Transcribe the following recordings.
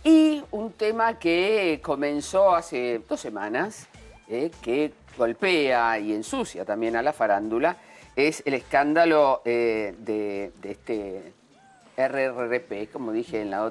Y un tema que comenzó hace 2 semanas, que golpea y ensucia también a la farándula, es el escándalo de este RRP, como dije en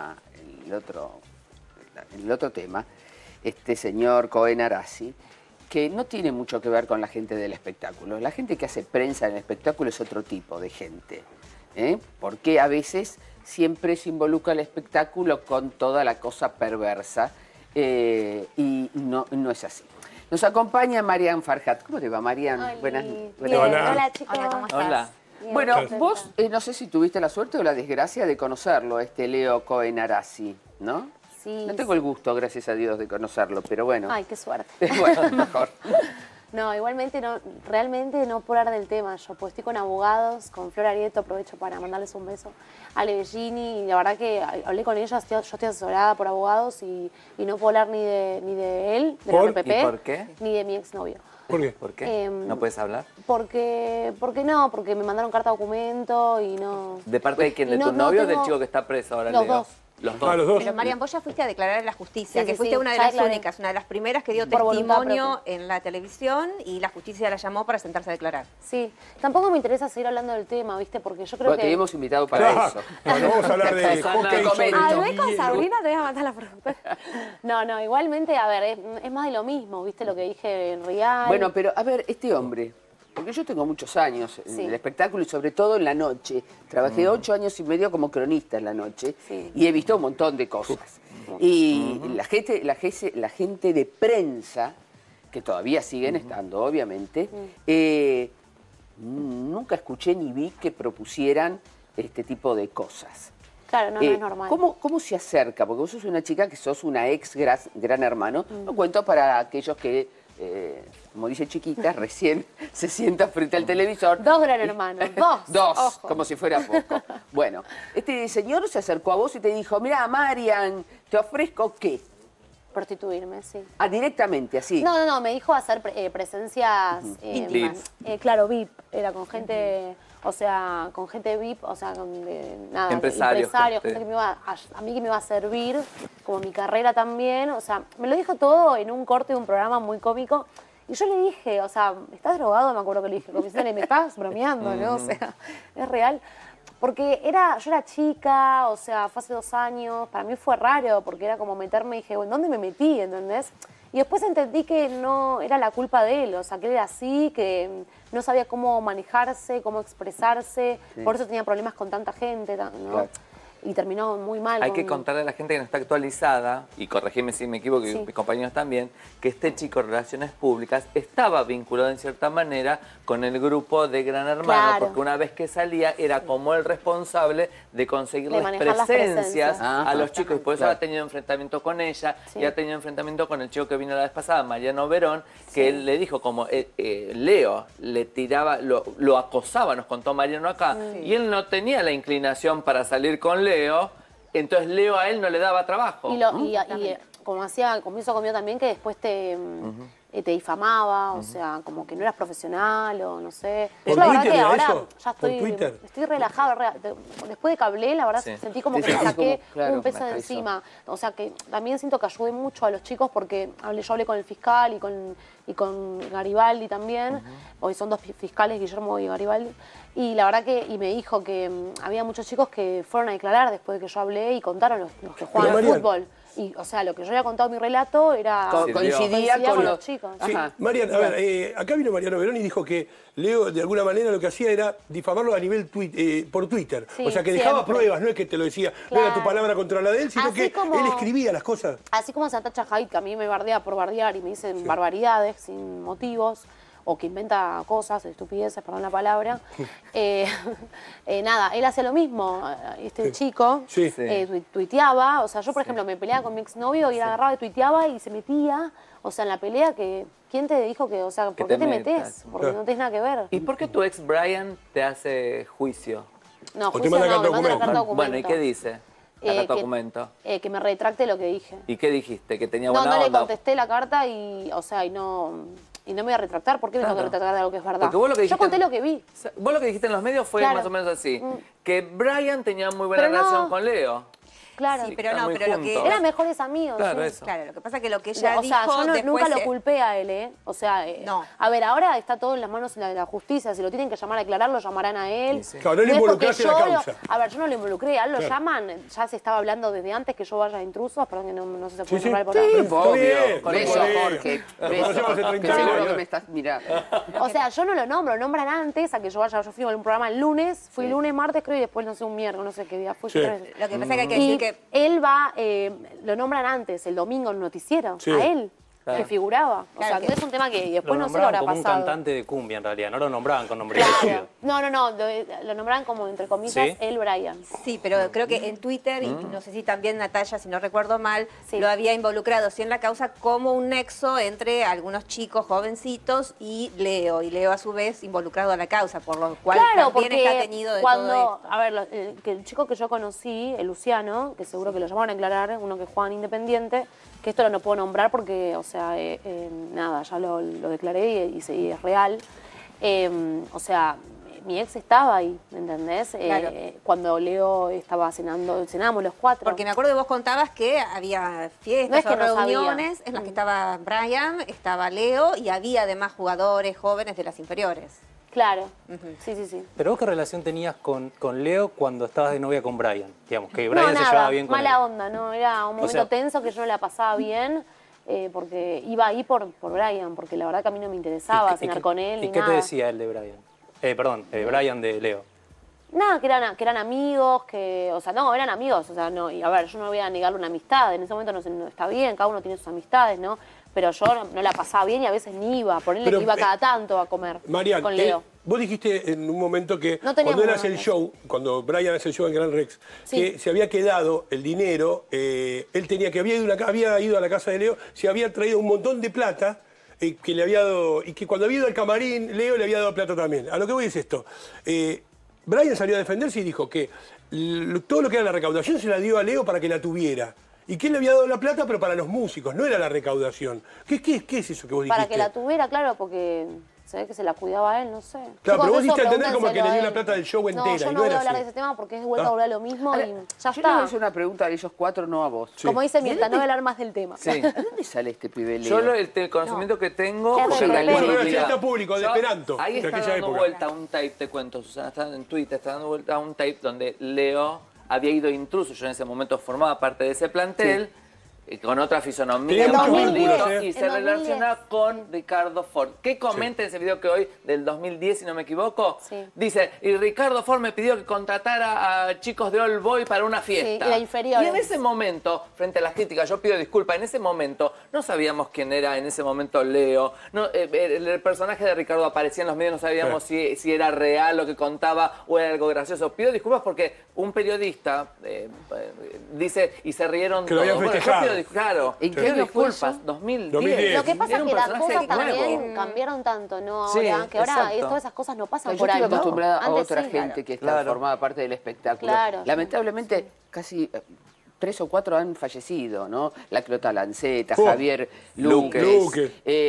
el otro tema, este señor Cohen Arasi, que no tiene mucho que ver con la gente del espectáculo. La gente que hace prensa en el espectáculo es otro tipo de gente, porque a veces siempre se involucra el espectáculo con toda la cosa perversa y no es así. Nos acompaña Marian Farhat. ¿Cómo te va, Marian? Buenas. Hola, chicos. Hola, ¿cómo estás? Hola. Bien, Bueno, contenta. vos no sé si tuviste la suerte o la desgracia de conocerlo, este Leo Cohen Arasi, ¿no? Sí. No tengo el gusto, gracias a Dios, de conocerlo, pero bueno. Ay, qué suerte. Bueno, mejor. No, igualmente no, realmente no por hablar del tema yo, pues estoy con abogados, con Flor Arieto, aprovecho para mandarles un beso, Ale Bellini, y la verdad que hablé con ella, yo estoy asesorada por abogados y no puedo hablar ni de él, de la RPP, ¿Y por qué? ni de mi exnovio. ¿Por qué? ¿Por qué? ¿No puedes hablar? Porque me mandaron carta documento y no... ¿De parte de quién? ¿De Y tu no novio o tengo- del chico que está preso ahora, Los Leo? dos. Los dos. Ah, los dos. Pero Marian, vos ya fuiste a declarar en la justicia, Sí, que sí, fuiste sí, una de ya las declaré. únicas, una de las primeras que dio Por voluntad testimonio propia. en la televisión y la justicia la llamó para sentarse a declarar. Sí, tampoco me interesa seguir hablando del tema, ¿viste? Porque yo creo Bueno, que... te hemos invitado para Claro. eso. Bueno, vamos a hablar de Susana, hockey sobre comenta. Hablé con hielo. Sabrina, te voy a matar la pregunta. No, igualmente, a ver, es más de lo mismo, ¿viste? Lo que dije en Real. Bueno, pero a ver, este hombre, porque yo tengo muchos años en Sí. el espectáculo y sobre todo en la noche. Trabajé 8 años y medio como cronista en la noche Sí. y he visto un montón de cosas. Y la gente de prensa, que todavía siguen estando, obviamente, nunca escuché ni vi que propusieran este tipo de cosas. Claro, no es normal. ¿Cómo se acerca? Porque vos sos una chica que sos una ex gran hermano. Lo cuento para aquellos que, como dice Chiquita, recién se sientan frente al televisor. 2 gran hermanos, 2. Dos, Ojo. como si fuera poco. Bueno, este señor se acercó a vos y te dijo, mira, Marian, te ofrezco ¿qué? Prostituirme, sí. Ah, directamente, así. No, me dijo hacer presencias... Íntimas. Claro, VIP, era con gente... O sea, con gente VIP, o sea, con nada, Empresarios, gente gente. que me iba a mí que me iba a servir, como mi carrera también, o sea, me lo dijo todo en un corte de un programa muy cómico, y yo le dije, o sea, ¿estás drogado? Me acuerdo que le dije, como diciendo, me estás bromeando, ¿no? O sea, es real. Porque yo era chica, o sea, fue hace 2 años, para mí fue raro, porque era como meterme y dije, bueno, ¿dónde me metí? ¿Entendés? Y después entendí que no era la culpa de él, o sea, que él era así, que no sabía cómo manejarse, cómo expresarse, por eso tenía problemas con tanta gente, ¿no? Claro. Y terminó muy mal. Hay que contarle a la gente que no está actualizada, y corregime si me equivoco, y Sí. mis compañeros también, que este chico de Relaciones Públicas estaba vinculado en cierta manera con el grupo de Gran Hermano, Claro. porque una vez que salía era como el responsable de conseguirles manejar las presencias presencias. a los chicos, y por eso Claro. ha tenido enfrentamiento con ella, Sí. y ha tenido enfrentamiento con el chico que vino la vez pasada, Mariano Verón, que él le dijo como Leo le tiraba, lo acosaba, nos contó Mariano acá, y él no tenía la inclinación para salir con Leo, entonces Leo a él no le daba trabajo. Y como hacía al comienzo conmigo también, que después te difamaba, o sea, como que no eras profesional o no sé. ¿Por Yo la verdad Twitter que era ahora eso? ya ¿Por Twitter? estoy relajada. Después de que hablé, la verdad Sí. sentí como Te que me sentís saqué como, claro, un peso de eso. encima. O sea, que también siento que ayudé mucho a los chicos porque yo hablé con el fiscal y con Garibaldi también. Hoy son 2 fiscales, Guillermo y Garibaldi. Y la verdad que me dijo que había muchos chicos que fueron a declarar después de que yo hablé y contaron los que juegan al Marian. fútbol. Y, o sea, lo que yo había contado en mi relato era... Coincidía Coincidía con con los los chicos. Sí, Ajá. Marian, a ver, acá vino Mariano Verón y dijo que Leo de alguna manera lo que hacía era difamarlo a nivel por Twitter. Sí, o sea, que dejaba siempre. pruebas, no es que te lo decía, no era tu Claro. palabra contra la de él, sino Así que como- él escribía las cosas. Así como Santa Chajait, que a mí me bardea por bardear y me dicen barbaridades sin motivos, o que inventa cosas, estupideces, perdón la palabra. Nada, él hacía lo mismo, este chico, Sí. tuiteaba, o sea, yo por ejemplo me peleaba con mi exnovio y él agarraba y tuiteaba y se metía, o sea, en la pelea que, ¿quién te dijo que, o sea, por te qué te metas. metes? Porque no tenés nada que ver. ¿Y por qué tu ex Brian te hace juicio? No, te juicio manda no, carta me manda la documento. carta documento. Bueno, ¿y qué dice la Eh, carta que- documento? Que me retracte lo que dije. ¿Y qué dijiste? ¿Que tenía No, buena no le onda? contesté la carta y, o sea, y no me voy a retractar. ¿Por qué me tengo que Claro. retractar de algo que es verdad? Porque vos lo que dijiste- Yo conté lo que vi. Vos lo que dijiste en los medios fue Claro. más o menos así, que Brian tenía muy buena Pero no- relación con Leo. Claro. Sí, pero Están no, muy pero lo que... juntos. Eran mejores amigos. Claro, sí. eso. Claro, lo que pasa es que lo que ella O sea, dijo yo después... nunca lo culpé a él, ¿eh? O sea, No. a ver, ahora está todo en las manos de la justicia. Si lo tienen que llamar a declarar, lo llamarán a él. Claro, no le es porque involucraste en la yo causa. A ver, yo no lo involucré, a él lo Claro. llaman. Ya se estaba hablando desde antes que yo vaya a intrusos. Perdón que no sé si se puede Sí, sí. nombrar por Sí, ahí. Está obvio. bien, con Beso, colega. Jorge. Nos Beso, conocemos hace 30 que seguro años. que me estás mirando. O sea, yo no lo nombro, nombran antes a que yo vaya. Yo fui a un programa el lunes, fui lunes, martes, creo, y después no sé, un miércoles, no sé qué día fui. Sí. tres. Lo que pasa es que hay que Y decir que... él va, lo nombran antes, el domingo en el noticiero, Sí. a él, Claro. que figuraba. O Claro sea, que- que es un tema que después Lo no sé lo habrá nombraban como un pasado. cantante de cumbia en realidad, no lo nombraban con nombre y Claro. apellido. No, lo nombraban como, entre comillas, ¿Sí? el Brian. Sí, pero creo que en Twitter, y no sé si también Natalia, si no recuerdo mal, Sí. lo había involucrado, sí, en la causa como un nexo entre algunos chicos jovencitos y Leo a su vez involucrado a la causa, por lo cual Claro, también porque está tenido de cuando, todo esto. a ver, que el chico que yo conocí, el Luciano, que seguro que lo llamaron a declarar, uno que juega en Independiente, que esto no puedo nombrar porque, o sea, nada, ya lo declaré y es real. O sea, mi ex estaba ahí, ¿me entendés? Claro. Cuando Leo estaba cenábamos los cuatro. Porque me acuerdo que vos contabas que había fiestas No es que o no sabía. reuniones en las que estaba Brian, estaba Leo y había además jugadores jóvenes de las inferiores. Claro, sí. Pero vos, ¿qué relación tenías con Leo cuando estabas de novia con Brian? Digamos, que No, Brian se nada, llevaba bien con mala él. onda, ¿no? Era un momento sea- tenso que yo no la pasaba bien, porque iba ahí por Brian, porque la verdad que a mí no me interesaba cenar con él ¿Y ni qué nada. te decía él de Brian? Brian de Leo. Nada, que eran amigos, o sea, no, eran amigos, o sea, no, y a ver, yo no voy a negarle una amistad, en ese momento no está bien, cada uno tiene sus amistades, ¿no? Pero yo no la pasaba bien y a veces ni iba, ponerle Pero, que iba cada tanto a comer Marian, con Leo. vos dijiste en un momento que No teníamos cuando él hace el nombres. show, cuando Brian hace el show en Gran Rex, Sí. que se había quedado el dinero, él tenía que había ido a la casa de Leo, se había traído un montón de plata que le había dado, y que cuando había ido al camarín, Leo le había dado plata también. A lo que voy es esto. Brian salió a defenderse y dijo que todo lo que era la recaudación se la dio a Leo para que la tuviera. Y que él le había dado la plata, pero para los músicos, no era la recaudación. ¿Qué es eso que vos dijiste? Para que la tuviera, claro, porque se ve que se la cuidaba a él, no sé. Claro, pero vos Chicos, diste a eso entender como que le dio pregúntenselo a la él. plata del show entera, No, y yo no no voy era a hablar de así. ese tema porque es vuelta a Ah. hablar lo mismo Ahora, y ya yo les voy a está. hacer una pregunta a ellos cuatro, no a vos. Como dice Mirta, ¿De no voy a hablar más del tema. Sí. ¿De dónde sale este pibe Leo? Yo el conocimiento que tengo... Es porque de realmente- Bueno, era Mirá, cierto público, de yo- Esperanto, Ahí de está aquella dando época. vuelta un tape, te cuento, Susana, está en Twitter, está dando vuelta un tape donde Leo había ido intruso, yo en ese momento formaba parte de ese plantel, con otra fisonomía, Tenía más muchos gordito, vínculos, y En se 2010. relaciona con Ricardo Ford. ¿Qué comenta en ese video que hoy, del 2010, si no me equivoco? Sí. Dice, y Ricardo Ford me pidió que contratara a chicos de All Boy para una fiesta. y la inferior. Y en ese momento, frente a las críticas, yo pido disculpas, en ese momento no sabíamos quién era en ese momento Leo. No, el personaje de Ricardo aparecía en los medios, no sabíamos si era real lo que contaba o era algo gracioso. Pido disculpas porque un periodista dice, y se rieron Que lo habían todos. Bueno, yo festejado. pido claro, ¿En qué pido año fue disculpas, eso? 2010. 2010. Lo que pasa Era es un que las personaje cosas también nuevo. cambiaron tanto, ¿no? Sí, Ahora, que ahora exacto. todas esas cosas no pasan Yo por estoy alto. acostumbrada a Antes otra sí. gente que Claro. formaba parte del espectáculo. Claro. Lamentablemente, casi 3 o 4 han fallecido, ¿no? La Clota Lanceta, Oh, Javier Luque. Luques,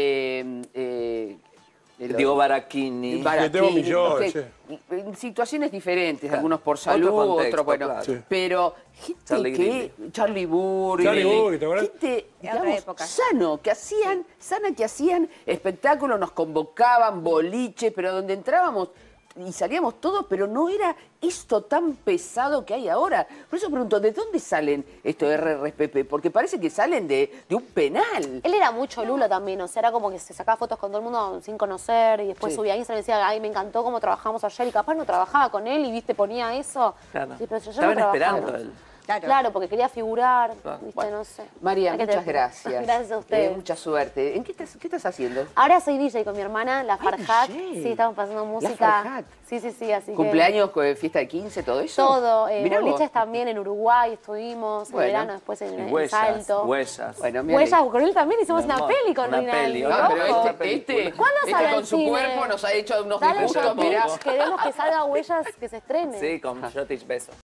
Diego Baracchini. Que tengo millones, en situaciones diferentes, Claro. algunos por Otro salud, contexto, otros, bueno, claro. Sí. pero gente Charlie que, Grilli. Charlie Burri, Charlie Burri, ¿te acuerdas? gente, De otra digamos, época. sano, que hacían espectáculos, nos convocaban, boliche, pero donde entrábamos y salíamos todos, pero no era esto tan pesado que hay ahora. Por eso pregunto, ¿de dónde salen estos RRPP? Porque parece que salen de un penal. Él era mucho Lulo también, o sea, era como que se sacaba fotos con todo el mundo sin conocer y después Sí. subía a Instagram y decía, ay, me encantó cómo trabajamos ayer y capaz no trabajaba con él y, viste, ponía eso. Claro. Sí, pero yo Estaban no trabajaba. esperando él. Claro, porque quería figurar, Claro. viste, Bueno, no sé. María, Hay que muchas tener- gracias. Gracias a ustedes. Mucha suerte. ¿Qué estás haciendo? Ahora soy DJ con mi hermana, la Farhat. DJ. Sí, estamos pasando La música. Farhat. Sí, así que... ¿Cumpleaños, fiesta de 15, todo eso? Todo, Mirá vos. boliches también en Uruguay estuvimos, Bueno. en verano después en Huellas, Salto. huellas. Bueno, me Huellas, alegro. con él también hicimos una peli con Una Rinaldi. peli, Ah, pero Ojo. este ¿Cuándo sale con el su cine? cuerpo nos ha hecho unos Dale, dibujos, Jotic, mirá. queremos que salga Huellas, que se estrene. Sí, con Jotic Beso.